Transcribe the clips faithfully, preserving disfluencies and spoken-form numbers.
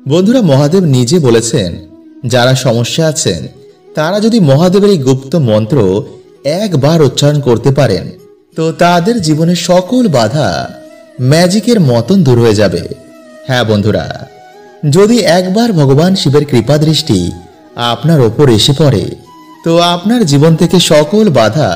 বন্ধুরা, মহাদেব নিজে বলেছেন যারা সমস্যা আছেন তারা যদি মহাদেবের এই গুপ্ত মন্ত্র একবার উচ্চারণ করতে পারেন তো তাদের জীবনের সকল বাধা ম্যাজিকের মতন দূর হয়ে যাবে। হ্যাঁ বন্ধুরা, যদি একবার ভগবান শিবের কৃপা দৃষ্টি আপনার ওপর এসে পড়ে তো আপনার জীবন থেকে সকল বাধা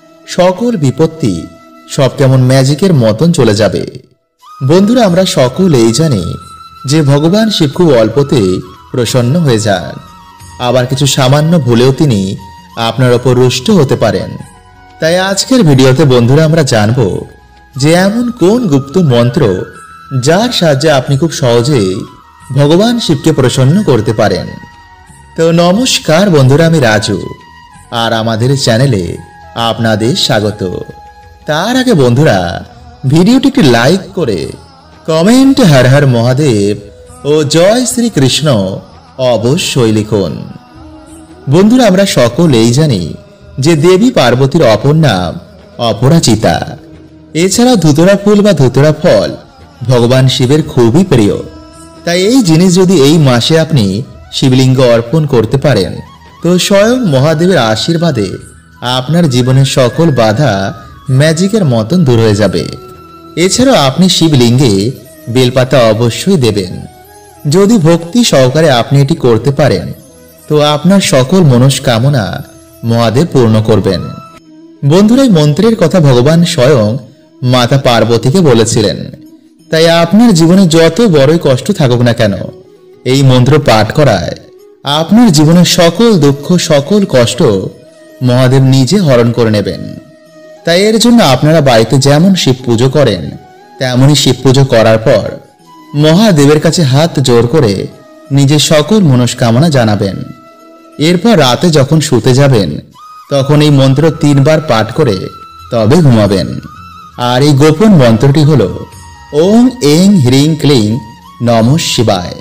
সকল বিপত্তি সব কেমন ম্যাজিকের মতন চলে যাবে। বন্ধুরা, আমরা সকলেই জানি যে ভগবান শিব খুব অল্পতেই প্রসন্ন হয়ে যান, আবার কিছু সামান্য ভুলেও তিনি আপনার ওপর রুষ্ট হতে পারেন। তাই আজকের ভিডিওতে বন্ধুরা আমরা জানব যে এমন কোন গুপ্ত মন্ত্র যার সাহায্যে আপনি খুব সহজেই ভগবান শিবকে প্রসন্ন করতে পারেন। তো নমস্কার বন্ধুরা, আমি রাজু আর আমাদের চ্যানেলে আপনাদের স্বাগত। তার আগে বন্ধুরা, ভিডিওটিকে লাইক করে কমেন্ট হর হর মহাদেব ও জয় শ্রীকৃষ্ণ অবশ্যই লিখুন। বন্ধুরা, আমরা সকলেই জানি যে দেবী পার্বতীর অপর নাম অপরাজিতা। এছাড়া ধুতরা ফুল বা ধুতরা ফল ভগবান শিবের খুবই প্রিয়। তাই এই জিনিস যদি এই মাসে আপনি শিবলিঙ্গ অর্পণ করতে পারেন তো স্বয়ং মহাদেবের আশীর্বাদে আপনার জীবনের সকল বাধা ম্যাজিকের মতন দূর হয়ে যাবে। এছাড়াও আপনি শিবলিঙ্গে বেলপাতা অবশ্যই দেবেন। যদি ভক্তি সহকারে আপনি এটি করতে পারেন তো আপনার সকল মনস্কামনা মহাদেব পূর্ণ করবেন। বন্ধুরা, এই মন্ত্রের কথা ভগবান স্বয়ং মাতা পার্বতীকে বলেছিলেন। তাই আপনার জীবনে যত বড়ই কষ্ট থাকুক না কেন, এই মন্ত্র পাঠ করায় আপনার জীবনের সকল দুঃখ সকল কষ্ট মহাদেব নিজে হরণ করে নেবেন। তাই এর জন্য আপনারা বাড়িতে যেমন শিব পুজো করেন তেমনই শিব পুজো করার পর মহাদেবের কাছে হাত জোড় করে নিজের সকল মনস্কামনা জানাবেন। এরপর রাতে যখন শুতে যাবেন তখন এই মন্ত্র তিনবার পাঠ করে তবে ঘুমাবেন। আর এই গোপন মন্ত্রটি হল ওং এং হ্রিং ক্লিং নমঃ শিবায়।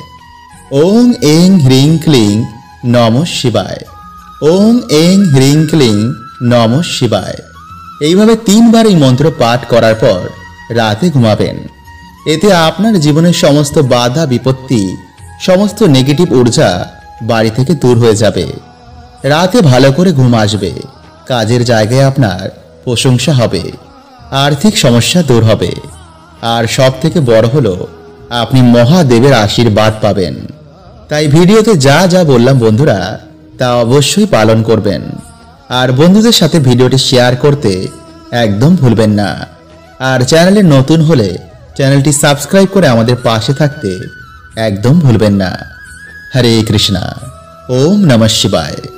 ওং এং হ্রিং ক্লিং নমঃ শিবায়। ওং এং হ্রিং ক্লিং নমঃ শিবায়। এইভাবে তিনবার এই মন্ত্র পাঠ করার পর রাতে ঘুমাবেন। এতে আপনার জীবনের সমস্ত বাধা বিপত্তি সমস্ত নেগেটিভ ঊর্জা বাড়ি থেকে দূর হয়ে যাবে। রাতে ভালো করে ঘুম আসবে, কাজের জায়গায় আপনার প্রশংসা হবে, আর্থিক সমস্যা দূর হবে, আর সব থেকে বড় হলো আপনি মহাদেবের আশীর্বাদ পাবেন। তাই ভিডিওতে যা যা বললাম বন্ধুরা তা অবশ্যই পালন করবেন। আর বন্ধুদের সাথে ভিডিওটি শেয়ার করতে একদম ভুলবেন না। আর চ্যানেলে নতুন হলে চ্যানেলটি সাবস্ক্রাইব করে আমাদের পাশে থাকতে একদম ভুলবেন না। হরে কৃষ্ণা। ওম নমঃ শিবায়।